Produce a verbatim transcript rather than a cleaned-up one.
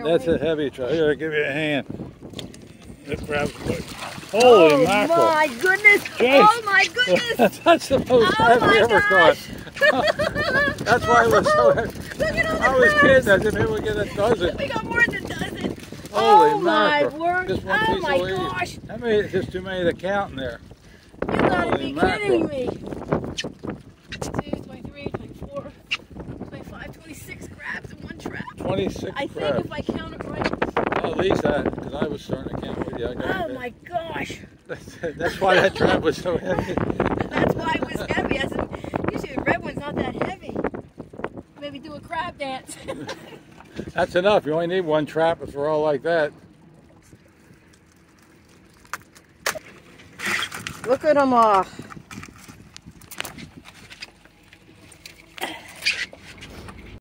That's a heavy trap. Here, I'll give you a hand. It grabs quick. Holy oh mackerel. Oh my goodness. Jeez. Oh my goodness. That's the most oh heavy ever caught. That's why it was so heavy. Look at all the I was crabs. kidding. I didn't think we'd get a dozen. We got more than a dozen. Holy oh mackerel. my word. Just one oh piece my of weed. gosh. How many? It's just too many to count in there. You gotta Holy be mackerel. kidding me. twenty-two, twenty-three, twenty-four, twenty-five, twenty-six crabs in one trap. twenty-six I crabs. think if I count it right. Well, at least that, because I was starting to count with you. I got Oh it. my gosh. That's, that's why that trap was so heavy. That's why it was heavy. I said, usually the red one's not that heavy. Maybe do a crab dance. That's enough. You only need one trap if we're all like that. Look at them all.